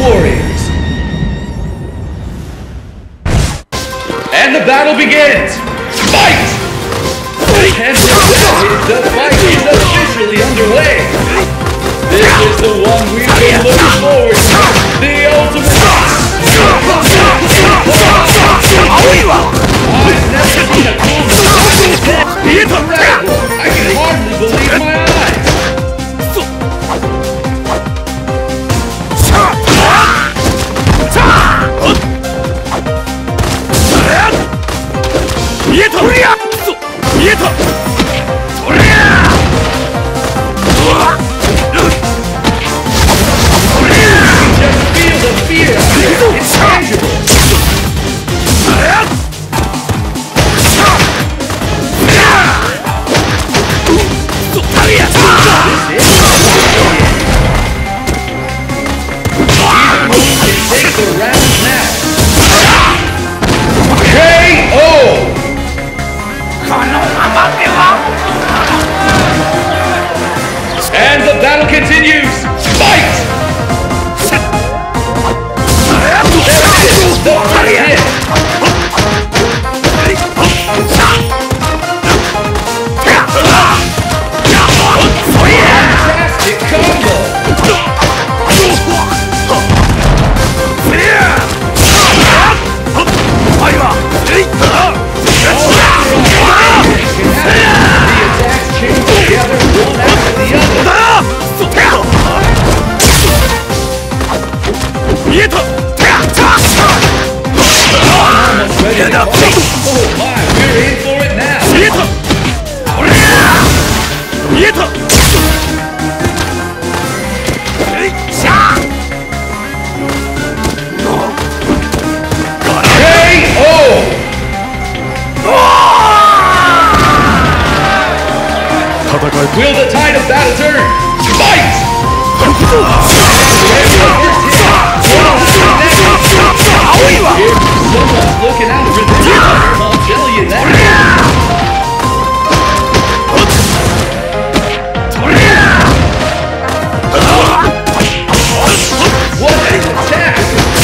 warriors. And the battle begins! Fight! And the fight is officially underway! This is the one we've been looking forward to! The ultimate! I've never seen a cool move! Incredible! I can hardly believe my eyes! Just feel the fear! It's tangible! Take the round now! KO! And the battle continues! Fight! The first hit! Fantastic combo! Oh my, we're in for it now! Will the tide of battle turn? Fight! Someone's looking out for this one, I'll tell you that. What an attack!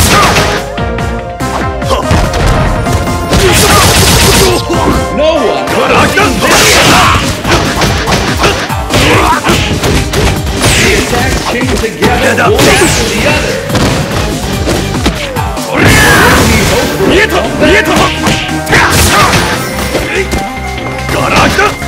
No one could have done this! The attacks chain together, one after the other. Got